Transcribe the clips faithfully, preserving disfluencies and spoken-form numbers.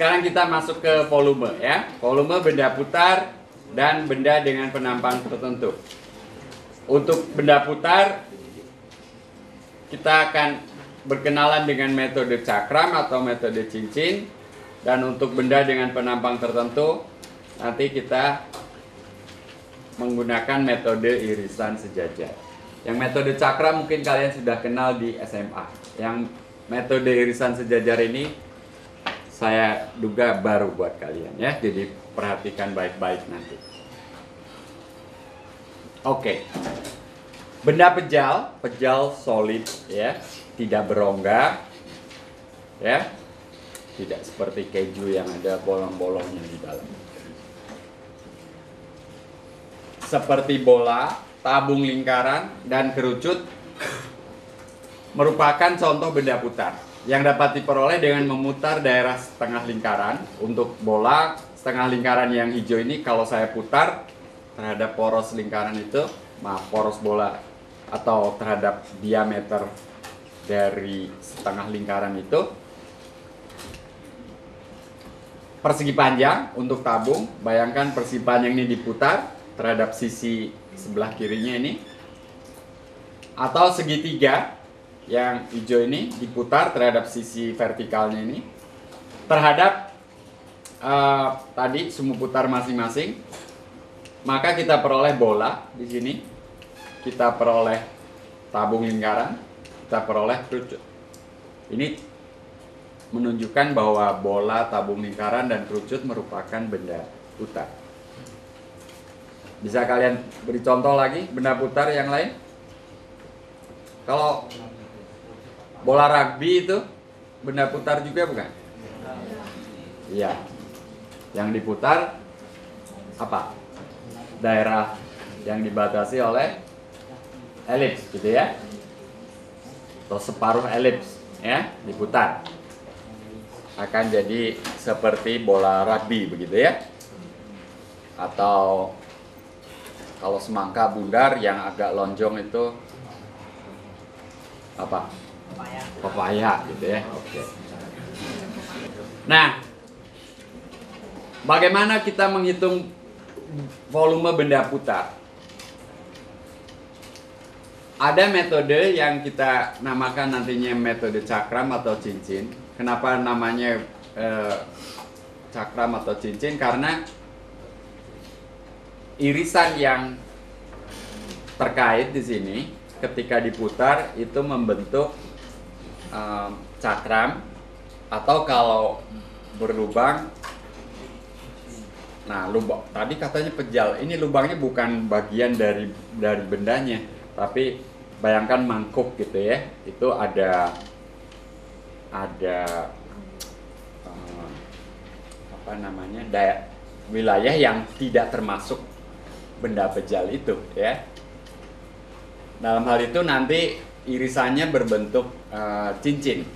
sekarang kita masuk ke volume ya. Volume benda putar dan benda dengan penampakan tertentu. Untuk benda putar, kita akan berkenalan dengan metode cakram atau metode cincin. Dan untuk benda dengan penampang tertentu, nanti kita menggunakan metode irisan sejajar. Yang metode cakram mungkin kalian sudah kenal di S M A. Yang metode irisan sejajar ini saya duga baru buat kalian ya. Jadi perhatikan baik-baik nanti. Oke. Benda pejal, pejal solid ya, tidak berongga. Ya. Tidak seperti keju yang ada bolong-bolongnya di dalam. Seperti bola, tabung lingkaran, dan kerucut merupakan contoh benda putar yang dapat diperoleh dengan memutar daerah setengah lingkaran. Untuk bola, setengah lingkaran yang hijau ini kalau saya putar terhadap poros lingkaran itu, maaf, poros bola atau terhadap diameter dari setengah lingkaran itu, persegi panjang untuk tabung. Bayangkan persegi panjang ini diputar terhadap sisi sebelah kirinya ini, atau segitiga yang hijau ini diputar terhadap sisi vertikalnya ini terhadap uh, tadi sumbu putar masing-masing. Maka kita peroleh bola di sini, kita peroleh tabung lingkaran, kita peroleh kerucut. Ini menunjukkan bahwa bola, tabung lingkaran, dan kerucut merupakan benda putar. Bisa kalian beri contoh lagi benda putar yang lain? Kalau bola rugby itu benda putar juga bukan? Iya. Yang diputar apa? Daerah yang dibatasi oleh elips gitu ya. Atau separuh elips ya, diputar. Akan jadi seperti bola rugby begitu ya. Atau kalau semangka bundar yang agak lonjong itu apa? Pepaya. Pepaya gitu ya. Oke. Nah, bagaimana kita menghitung volume benda putar? Ada metode yang kita namakan nantinya metode cakram atau cincin. Kenapa namanya eh, cakram atau cincin? Karena irisan yang terkait di sini ketika diputar itu membentuk eh, cakram, atau kalau berlubang, nah lubang tadi katanya pejal, ini lubangnya bukan bagian dari dari bendanya, tapi bayangkan mangkuk gitu ya, itu ada ada uh, apa namanya daya, wilayah yang tidak termasuk benda pejal itu ya. Dalam hal itu nanti irisannya berbentuk uh, cincin.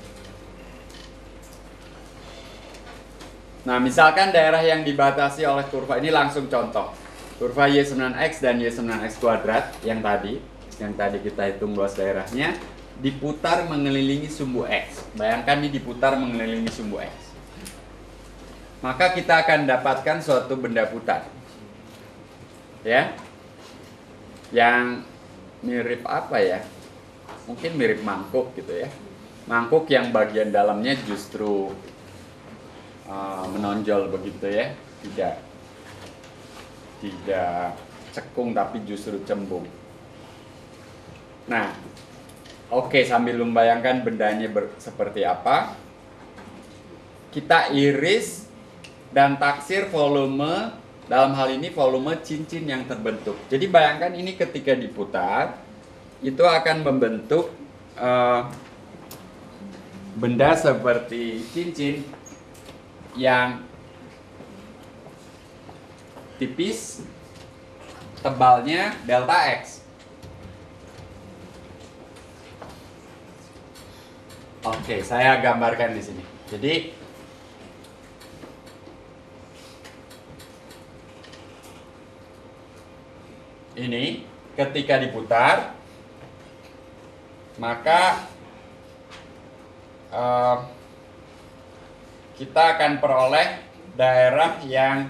Nah, misalkan daerah yang dibatasi oleh kurva ini, langsung contoh kurva Y sembilan X dan Y sembilan X kuadrat yang tadi yang tadi kita hitung luas daerahnya, diputar mengelilingi sumbu X. Bayangkan ini diputar mengelilingi sumbu X. Maka kita akan dapatkan suatu benda putar. Ya. Yang mirip apa ya? Mungkin mirip mangkuk gitu ya. Mangkuk yang bagian dalamnya justru uh, menonjol begitu ya. Tidak tidak cekung tapi justru cembung. Nah, oke, sambil membayangkan bendanya ber, seperti apa, kita iris dan taksir volume, dalam hal ini volume cincin yang terbentuk. Jadi bayangkan ini ketika diputar, itu akan membentuk uh, benda seperti cincin yang tipis, tebalnya delta X. Oke, saya gambarkan di sini. Jadi ini ketika diputar, maka uh, kita akan peroleh daerah yang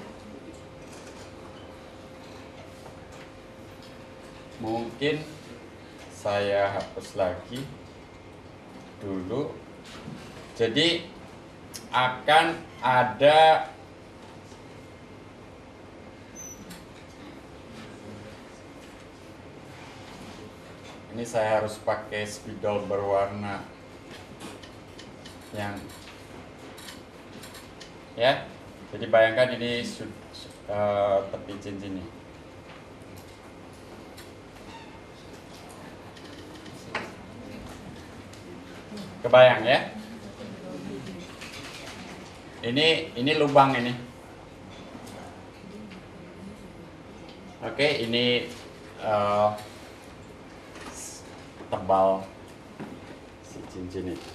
mungkin saya hapus lagi dulu. Jadi akan ada ini, saya harus pakai spidol berwarna yang ya. Jadi bayangkan ini uh, tepi cincinnya. Kebayang ya? Ini ini lubang ini. Oke, ini uh, tebal si cincin ini.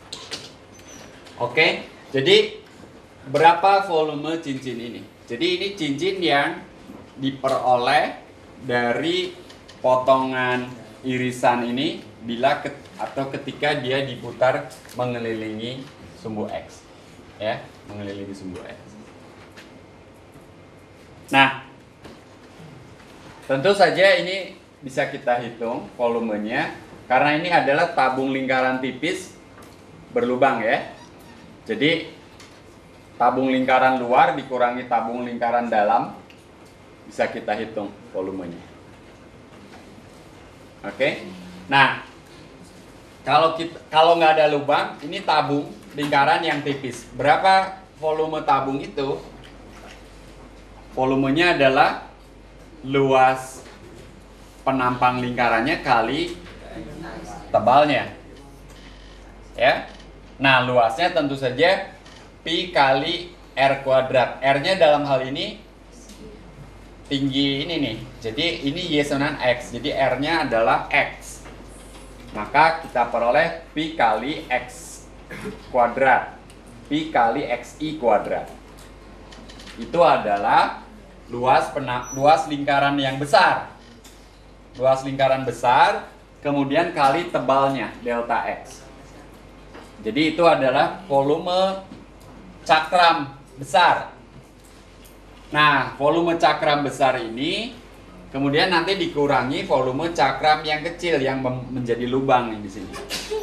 Oke, jadi berapa volume cincin ini? Jadi ini cincin yang diperoleh dari potongan irisan ini bila ke, atau ketika dia diputar mengelilingi sumbu X, ya, mengelilingi sumbu X. Nah, tentu saja ini bisa kita hitung volumenya karena ini adalah tabung lingkaran tipis berlubang ya. Jadi tabung lingkaran luar dikurangi tabung lingkaran dalam, bisa kita hitung volumenya. Oke. Nah, kalau kita kalau nggak ada lubang, ini tabung lingkaran yang tipis. Berapa volume tabung itu? Volumenya adalah luas penampang lingkarannya kali tebalnya, ya. Nah, luasnya tentu saja pi kali r kuadrat. R-nya dalam hal ini tinggi ini nih. Jadi ini Y sembilan X. Jadi R-nya adalah X. Maka kita peroleh pi kali X kuadrat. Pi kali X I kuadrat. Itu adalah luas pena, luas lingkaran yang besar. Luas lingkaran besar, kemudian kali tebalnya, delta X. Jadi itu adalah volume cakram besar. Nah, volume cakram besar ini kemudian nanti dikurangi volume cakram yang kecil yang menjadi lubang di sini.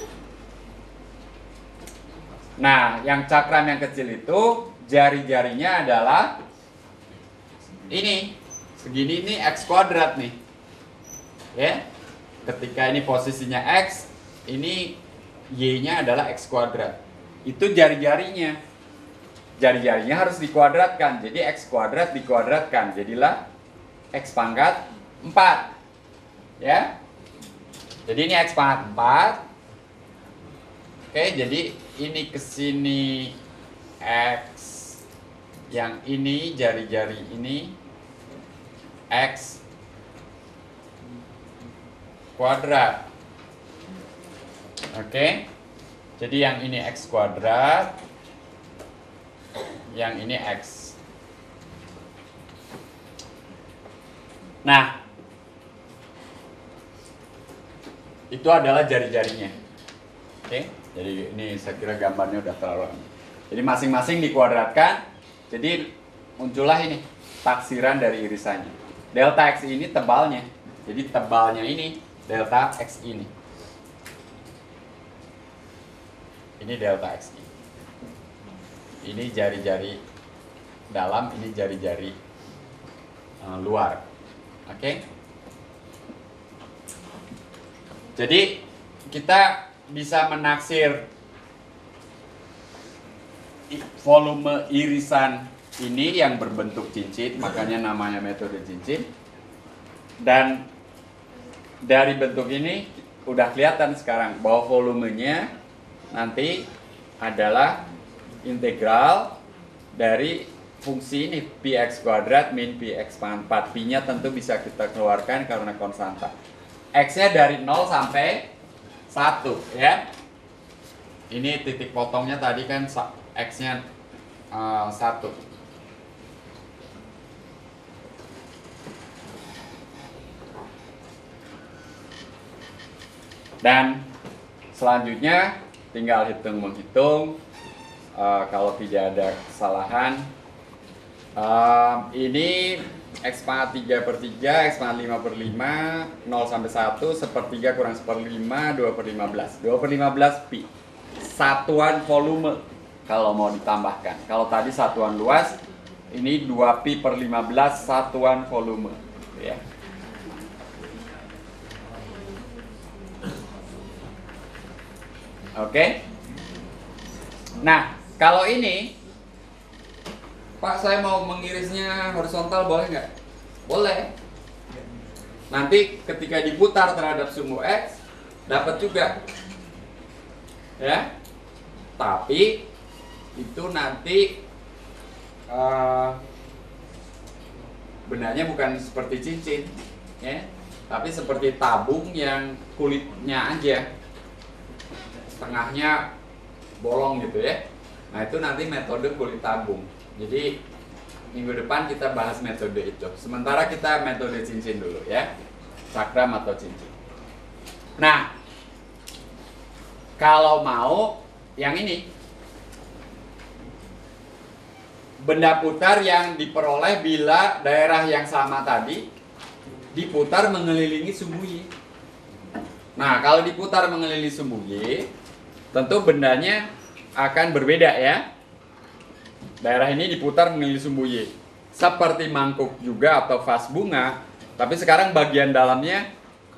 Nah, yang cakram yang kecil itu jari-jarinya adalah ini, segini, ini X kuadrat nih. Ya. Ketika ini posisinya X, ini Y-nya adalah X kuadrat. Itu jari-jarinya. Jari-jarinya harus dikuadratkan. Jadi X kuadrat dikuadratkan. Jadilah X pangkat empat. Ya. Jadi ini X pangkat empat. Oke, jadi ini ke sini X, yang ini jari-jari ini X kuadrat. Oke. Jadi yang ini X kuadrat, yang ini X. Nah, itu adalah jari-jarinya. Oke. Jadi ini saya kira gambarnya udah terlalu. Jadi masing-masing dikuadratkan. Jadi muncullah ini taksiran dari irisannya. Delta X ini tebalnya. Jadi tebalnya ini delta X ini. Ini delta X ini. Ini jari-jari dalam, ini jari-jari uh, luar. Oke. Okay? Jadi kita bisa menaksir volume irisan ini yang berbentuk cincin, makanya namanya metode cincin. Dan dari bentuk ini udah kelihatan sekarang bahwa volumenya nanti adalah integral dari fungsi ini pi x kuadrat min pi x pangkat empat. Pi-nya tentu bisa kita keluarkan karena konstanta. X-nya dari nol sampai satu ya. Ini titik potongnya tadi kan X-nya uh, satu. Dan selanjutnya tinggal hitung menghitung uh, kalau tidak ada kesalahan. Uh, ini X pangkat tiga per tiga, X pangkat lima per lima, nol sampai satu, sepertiga kurang seperlima, dua per lima belas. dua per lima belas pi. Satuan volume kalau mau ditambahkan. Kalau tadi satuan luas, ini dua pi per lima belas satuan volume. Ya. Oke. Nah, kalau ini Pak, saya mau mengirisnya horizontal, boleh nggak? Boleh. Nanti ketika diputar terhadap sumbu X, dapat juga. Ya. Tapi itu nanti uh, benarnya bukan seperti cincin, ya. Tapi seperti tabung yang kulitnya aja, setengahnya bolong gitu ya. Nah, itu nanti metode kulit tabung. Jadi minggu depan kita bahas metode itu. Sementara kita metode cincin dulu ya, cakram atau cincin. Nah, kalau mau yang ini, benda putar yang diperoleh bila daerah yang sama tadi diputar mengelilingi sumbu Y. Nah, kalau diputar mengelilingi sumbu Y, tentu bendanya akan berbeda ya. Daerah ini diputar mengelilingi sumbu Y. Seperti mangkuk juga atau vas bunga, tapi sekarang bagian dalamnya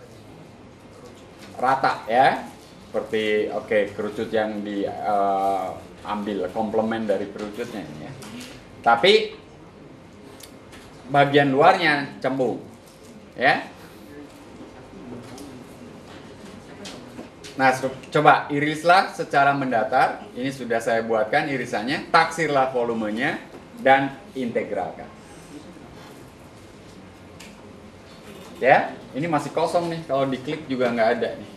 rata ya. Seperti oke, okay, kerucut yang diambil uh, komplement dari kerucutnya ini ya. Tapi bagian luarnya cembung. Ya. Nah, coba irislah secara mendatar. Ini sudah saya buatkan irisannya. Taksirlah volumenya dan integralkan. Ya, ini masih kosong nih. Kalau diklik juga nggak ada nih.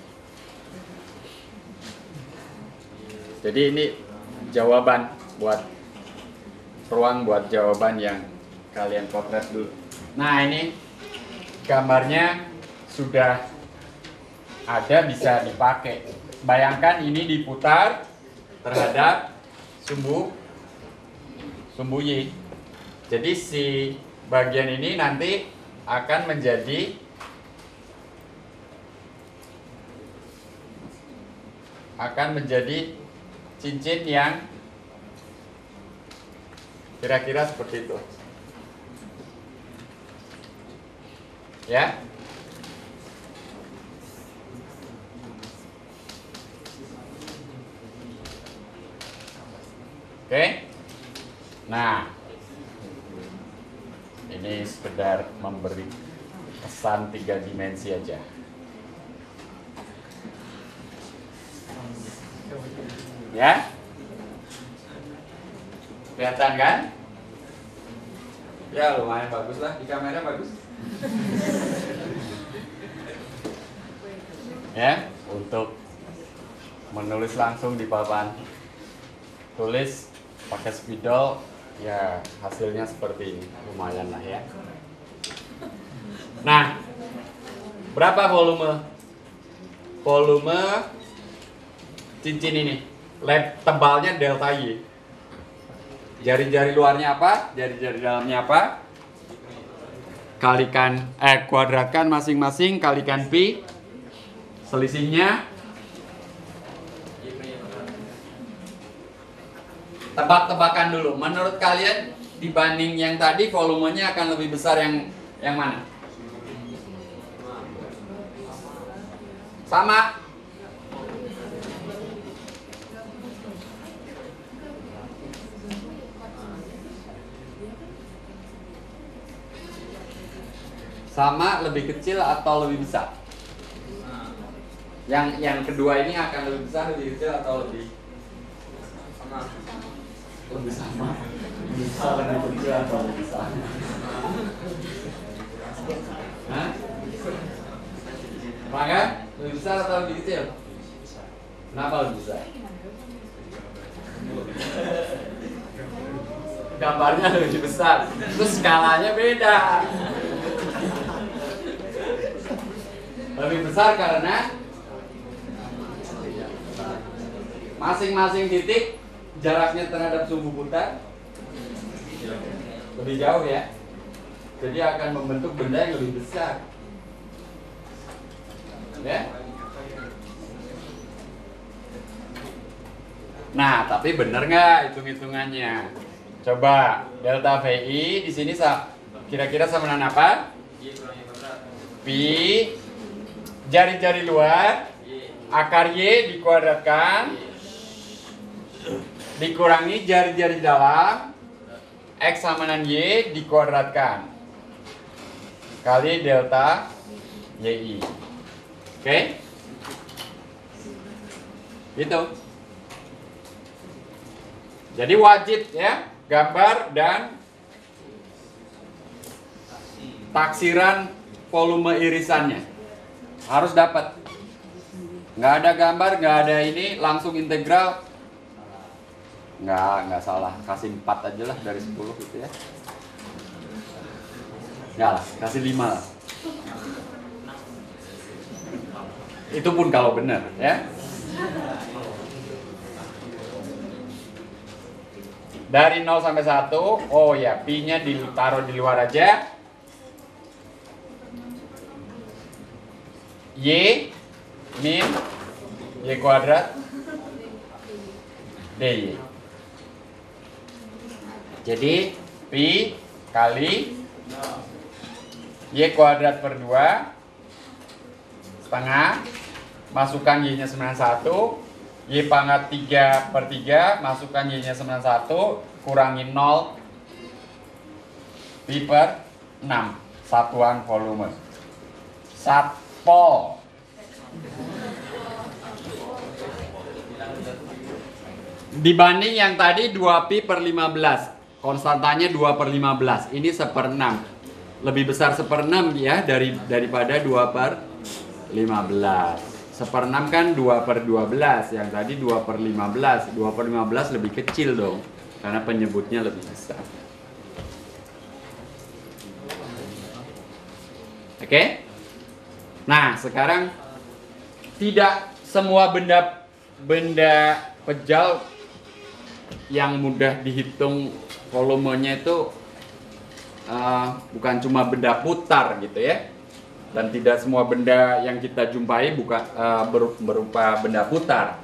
Jadi ini jawaban buat ruang buat jawaban yang kalian potret dulu. Nah, ini gambarnya sudah ada, bisa dipakai. Bayangkan ini diputar terhadap sumbu sumbu Y. Jadi si bagian ini nanti akan menjadi akan menjadi cincin yang kira-kira seperti itu. Ya. Oke, nah ini sekedar memberi kesan tiga dimensi aja. Ya, kelihatan kan? Ya lumayan bagus lah, di kamera bagus. Ya, untuk menulis langsung di papan tulis pakai spidol, ya hasilnya seperti ini, lumayan lah ya. Nah, berapa volume volume cincin ini? Lab tebalnya delta Y. Jari-jari luarnya apa? Jari-jari dalamnya apa? Kalikan eh kuadratkan masing-masing, kalikan pi. Selisihnya tebak-tebakan dulu. Menurut kalian dibanding yang tadi volumenya akan lebih besar yang yang mana? Sama. Sama, lebih kecil atau lebih besar? Yang yang kedua ini akan lebih besar, lebih kecil atau lebih sama? Lebih sama. Lebih besar, lebih kecil atau lebih besar? Hah? Maka lebih besar atau lebih kecil? Kenapa lebih besar? Gambarnya lebih besar, terus skalanya beda. Lebih besar karena masing-masing titik jaraknya terhadap sumbu putar lebih jauh ya. Jadi akan membentuk benda yang lebih besar. Ya. Nah, tapi benar nggak hitung-hitungannya? Coba delta V I di sini kira-kira sama dengan apa? Pi jari-jari luar akar Y dikuadratkan dikurangi jari-jari dalam X sama dengan Y dikuadratkan kali delta Y I. Oke? Gitu. Jadi wajib ya gambar dan taksiran volume irisannya harus dapat. Nggak ada gambar, nggak ada ini, langsung integral. Nggak, nggak salah. Kasih empat aja lah dari sepuluh gitu ya. Nggak lah, kasih lima lah. Itu pun kalau benar ya. Dari nol sampai satu, oh ya, pi-nya ditaruh di luar aja. Y min Y kuadrat dy. Jadi pi kali Y kuadrat per dua setengah, masukkan Y-nya sembilan puluh satu, Y pangkat tiga per tiga, masukkan Y-nya sembilan puluh satu, kurangi nol, pi per enam, satuan volume. Satpol. Dibanding yang tadi dua pi per lima belas, konstantanya dua per lima belas, ini seper enam. Lebih besar seper enam ya dari daripada dua per lima belas. Seper enam kan dua per dua belas, yang tadi dua per lima belas. dua per lima belas lebih kecil dong, karena penyebutnya lebih besar. Oke? Nah, sekarang tidak semua benda benda pejal yang mudah dihitung volumenya itu uh, bukan cuma benda putar gitu ya, dan tidak semua benda yang kita jumpai bukan uh, berupa benda putar.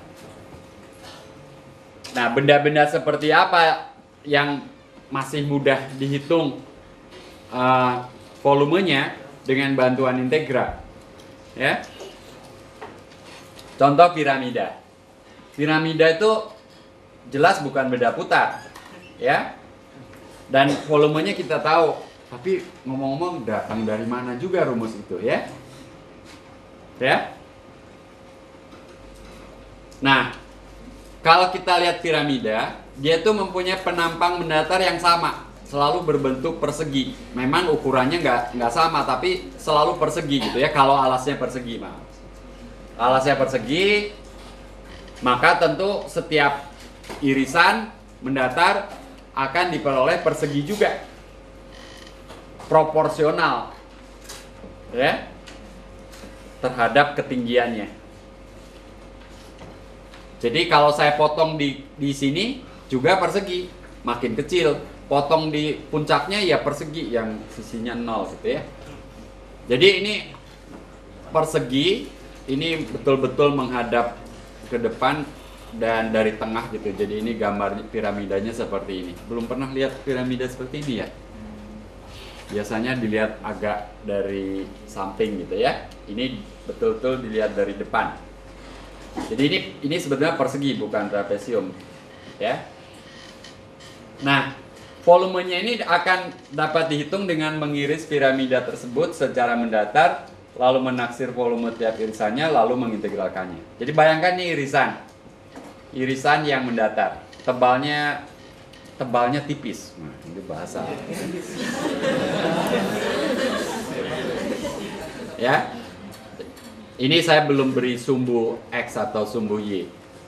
Nah, benda-benda seperti apa yang masih mudah dihitung uh, volumenya dengan bantuan integral? Ya, contoh piramida. Piramida itu jelas bukan benda putar, ya. Dan volumenya kita tahu. Tapi ngomong-ngomong datang dari mana juga rumus itu, ya? Ya. Nah, kalau kita lihat piramida, dia tuh mempunyai penampang mendatar yang sama, selalu berbentuk persegi. Memang ukurannya nggak nggak sama, tapi selalu persegi gitu ya. Kalau alasnya persegi, maaf. Alasnya persegi, maka tentu setiap irisan mendatar akan diperoleh persegi juga, proporsional, ya, terhadap ketinggiannya. Jadi kalau saya potong di di sini juga persegi, makin kecil. Potong di puncaknya ya persegi yang sisinya nol gitu ya. Jadi ini persegi, ini betul-betul menghadap ke depan dan dari tengah gitu. Jadi ini gambar piramidanya seperti ini. Belum pernah lihat piramida seperti ini ya? Biasanya dilihat agak dari samping gitu ya. Ini betul-betul dilihat dari depan. Jadi ini ini sebenarnya persegi bukan trapesium, ya. Nah, volumenya ini akan dapat dihitung dengan mengiris piramida tersebut secara mendatar, lalu menaksir volume tiap irisannya, lalu mengintegralkannya. Jadi bayangkan nih irisan, irisan yang mendatar, tebalnya tebalnya tipis. Nah, itu bahasa. Ya, ini saya belum beri sumbu X atau sumbu Y.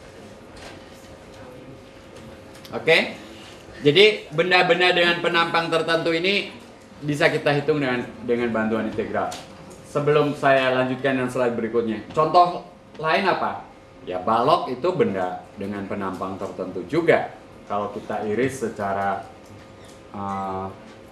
Oke, jadi benda-benda dengan penampang tertentu ini bisa kita hitung dengan dengan bantuan integral. Sebelum saya lanjutkan yang slide berikutnya, contoh lain apa? Ya balok itu benda dengan penampang tertentu juga. Kalau kita iris secara uh,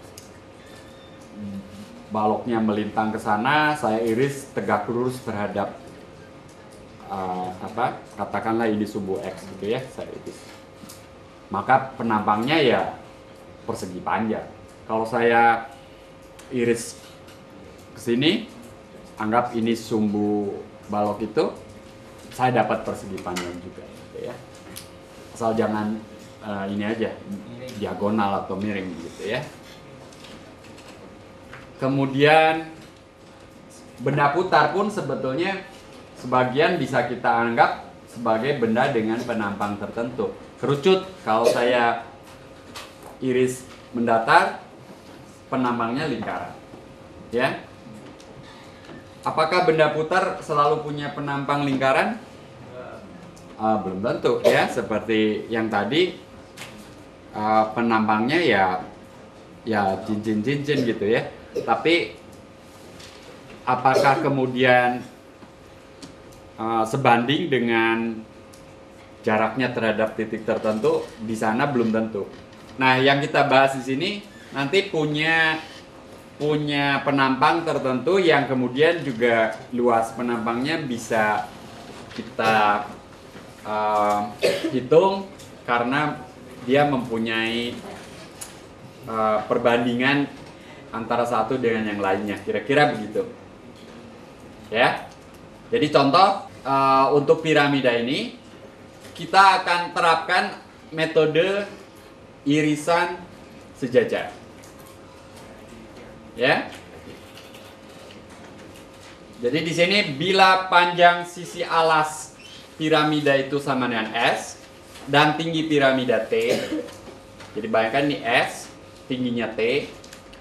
baloknya melintang ke sana, saya iris tegak lurus terhadap uh, apa? Katakanlah ini sumbu X gitu ya, saya iris. Maka penampangnya ya persegi panjang. Kalau saya iris ke sini, anggap ini sumbu balok itu, saya dapat persegi panjang juga gitu ya. Asal jangan uh, ini aja diagonal atau miring gitu ya. Kemudian benda putar pun sebetulnya sebagian bisa kita anggap sebagai benda dengan penampang tertentu. Kerucut, kalau saya iris mendatar, penampangnya lingkaran. Ya. Apakah benda putar selalu punya penampang lingkaran? Uh, belum tentu ya. Seperti yang tadi, uh, penampangnya ya ya cincin-cincin gitu ya. Tapi apakah kemudian uh, sebanding dengan jaraknya terhadap titik tertentu? Di sana belum tentu. Nah, yang kita bahas di sini nanti punya punya penampang tertentu yang kemudian juga luas penampangnya bisa kita uh, hitung karena dia mempunyai uh, perbandingan antara satu dengan yang lainnya, kira-kira begitu ya. Jadi contoh uh, untuk piramida ini kita akan terapkan metode irisan sejajar ya. Jadi di sini bila panjang sisi alas piramida itu sama dengan S dan tinggi piramida T, jadi bayangkan ini S, tingginya T,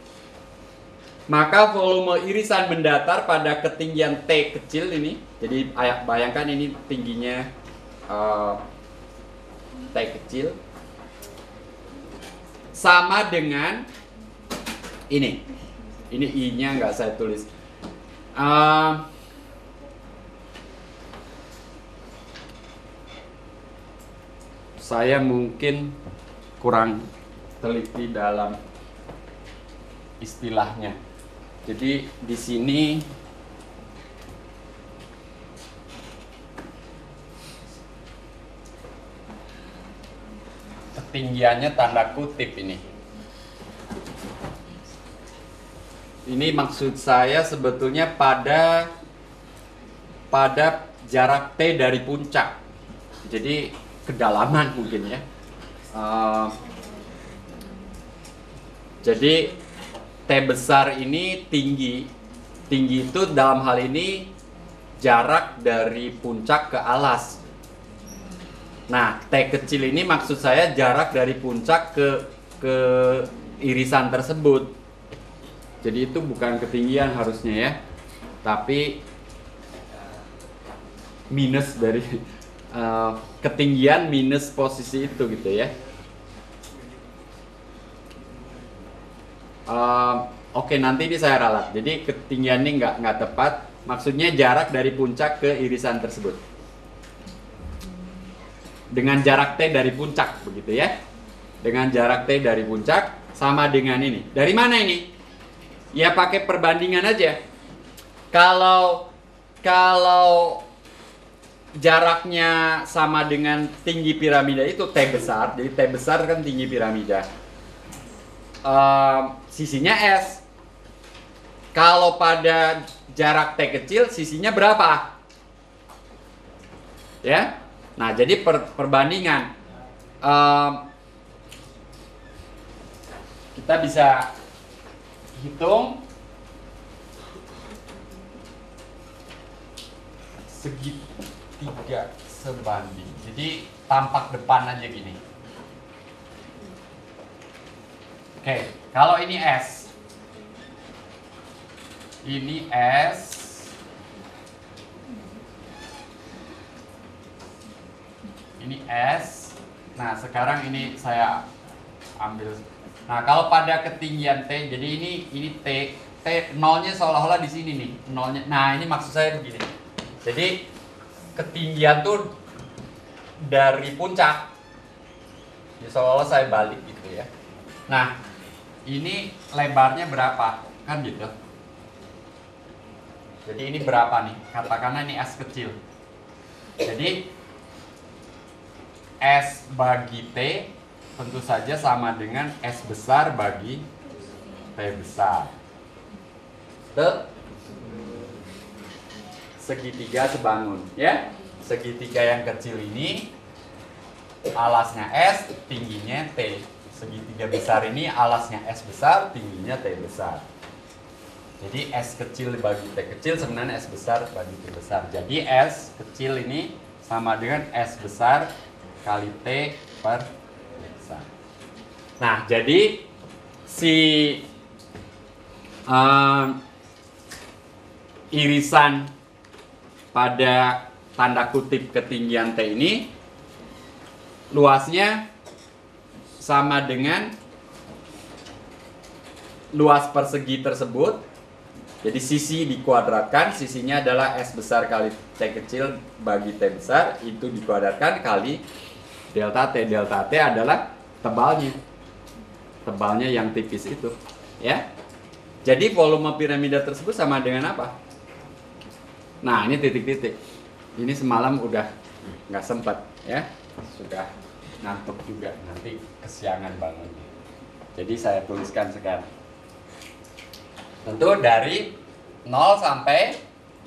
maka volume irisan mendatar pada ketinggian T kecil ini, jadi bayangkan ini tingginya uh, T kecil, sama dengan ini. Ini I-nya nggak saya tulis. Uh, saya mungkin kurang teliti dalam istilahnya. Jadi di sini ketinggiannya tanda kutip ini. Ini maksud saya sebetulnya pada pada jarak T dari puncak. Jadi kedalaman mungkin ya. Uh, jadi T besar ini tinggi. Tinggi itu dalam hal ini jarak dari puncak ke alas. Nah, T kecil ini maksud saya jarak dari puncak ke ke irisan tersebut. Jadi itu bukan ketinggian harusnya ya. Tapi minus dari uh, ketinggian minus posisi itu gitu ya. Uh, Oke, okay, nanti ini saya ralat. Jadi ketinggian ini nggak nggak tepat. Maksudnya jarak dari puncak ke irisan tersebut. Dengan jarak T dari puncak, begitu ya. Dengan jarak T dari puncak sama dengan ini. Dari mana ini? Ya pakai perbandingan aja. Kalau kalau jaraknya sama dengan tinggi piramida itu T besar. Jadi T besar kan tinggi piramida. Uh, sisinya S. Kalau pada jarak T kecil, sisinya berapa? Ya. Nah, jadi per, perbandingan. Uh, kita bisa hitung segitiga sebanding. Jadi tampak depan aja gini. Oke, kalau ini S, ini S, ini S. Nah, sekarang ini saya ambil. Nah, kalau pada ketinggian T, jadi ini ini T, T nolnya seolah-olah di sini nih, nolnya. Nah, ini maksud saya begini. Jadi ketinggian tuh dari puncak. Ya, seolah saya balik gitu ya. Nah, ini lebarnya berapa? Kan gitu. Jadi ini berapa nih? Katakanlah ini S kecil. Jadi S bagi T tentu saja sama dengan S besar bagi T besar. Tuh. Segitiga sebangun, ya. Segitiga yang kecil ini alasnya S, tingginya T. Segitiga besar ini alasnya S besar, tingginya T besar. Jadi S kecil bagi T kecil sebenarnya S besar bagi T besar. Jadi S kecil ini sama dengan S besar kali T per T besar. Nah, jadi si um, irisan pada tanda kutip ketinggian T ini luasnya sama dengan luas persegi tersebut. Jadi sisi dikuadratkan, sisinya adalah S besar kali T kecil bagi T besar, itu dikuadratkan kali delta T. Delta T adalah tebalnya. Tebalnya yang tipis itu, ya. Jadi volume piramida tersebut sama dengan apa? Nah, ini titik-titik. Ini semalam udah nggak sempat, ya. Sudah ngantuk juga, nanti kesiangan bangunnya. Jadi saya tuliskan sekarang. Tentu dari nol sampai,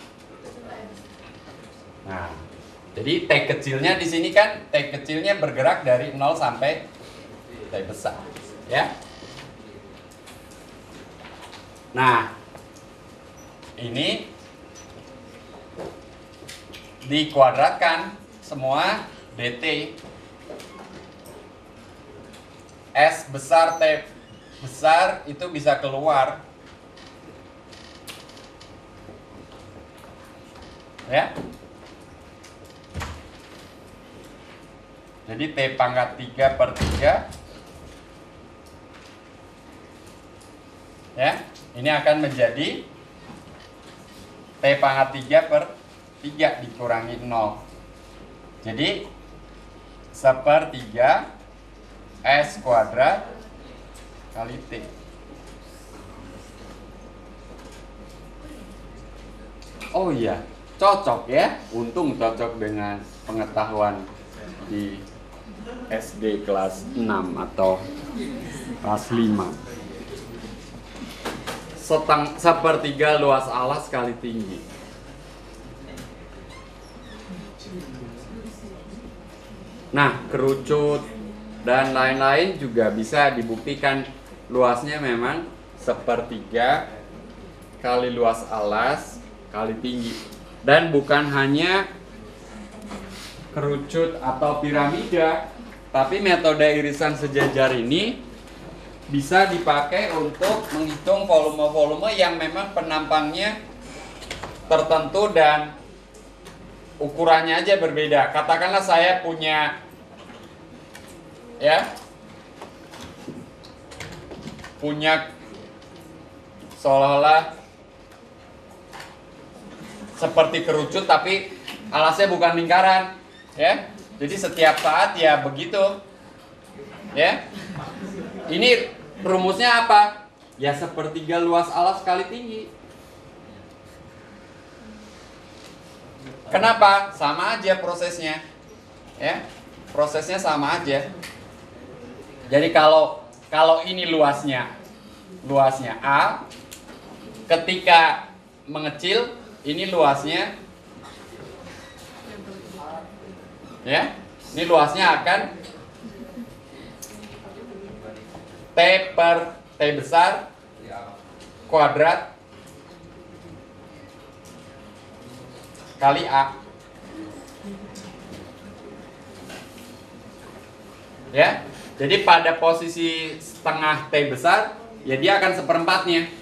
nah, jadi T kecilnya di sini kan T kecilnya bergerak dari nol sampai T besar, ya. Nah, ini dikuadratkan semua dt. S besar T besar itu bisa keluar, ya. Jadi T pangkat tiga per tiga, ya, ini akan menjadi T pangkat tiga per tiga dikurangi nol. Jadi sepertiga S kuadrat kali T. Oh iya, cocok ya. Untung cocok dengan pengetahuan di S D kelas enam atau kelas lima. Seteng, sepertiga luas alas kali tinggi. Nah, kerucut dan lain-lain juga bisa dibuktikan luasnya memang sepertiga kali luas alas kali tinggi. Dan bukan hanya kerucut atau piramida, tapi metode irisan sejajar ini bisa dipakai untuk menghitung volume-volume yang memang penampangnya tertentu dan ukurannya aja berbeda. Katakanlah saya punya, ya, punya seolah-olah seperti kerucut tapi alasnya bukan lingkaran, ya. Jadi setiap saat ya begitu, ya. Ini rumusnya apa? Ya sepertiga luas alas kali tinggi. Kenapa? Sama aja prosesnya, ya. Prosesnya sama aja. Jadi kalau kalau ini luasnya luasnya A, ketika mengecil ini luasnya, ya, ini luasnya akan T per T besar kuadrat kali A, ya. Jadi pada posisi setengah T besar, ya dia akan seperempatnya,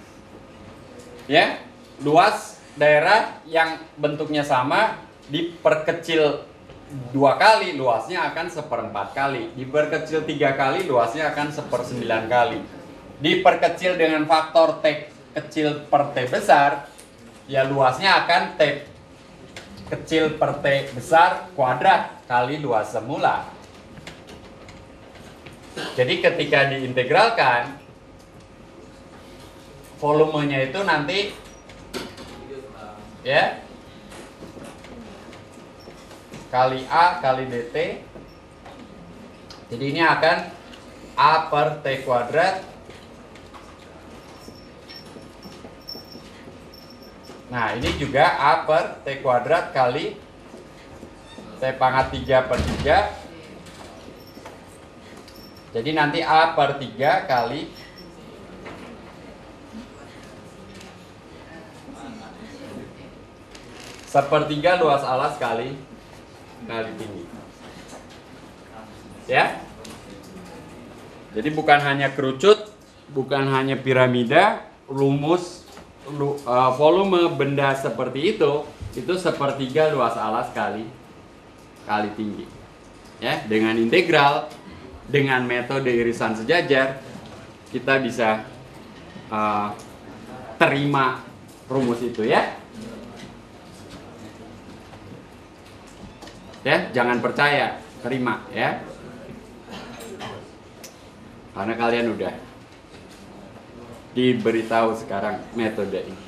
ya. Luas daerah yang bentuknya sama diperkecil dua kali, luasnya akan seperempat kali. Diperkecil tiga kali, luasnya akan sepersembilan kali. Diperkecil dengan faktor T kecil per T besar, ya luasnya akan T kecil per T besar kuadrat kali luas semula. Jadi ketika diintegralkan, volumenya itu nanti ya kali A kali dt. Jadi ini akan A per T kuadrat. Nah, ini juga A per T kuadrat kali T pangkat tiga per tiga. Jadi nanti A per tiga kali sepertiga luas alas kali kali tinggi. Ya. Jadi bukan hanya kerucut, bukan hanya piramida, rumus lu, uh, volume benda seperti itu itu sepertiga luas alas kali kali tinggi. Ya, dengan integral, dengan metode irisan sejajar, kita bisa uh, terima rumus itu ya. Ya, jangan percaya, terima ya. Karena kalian udah diberitahu sekarang metode ini.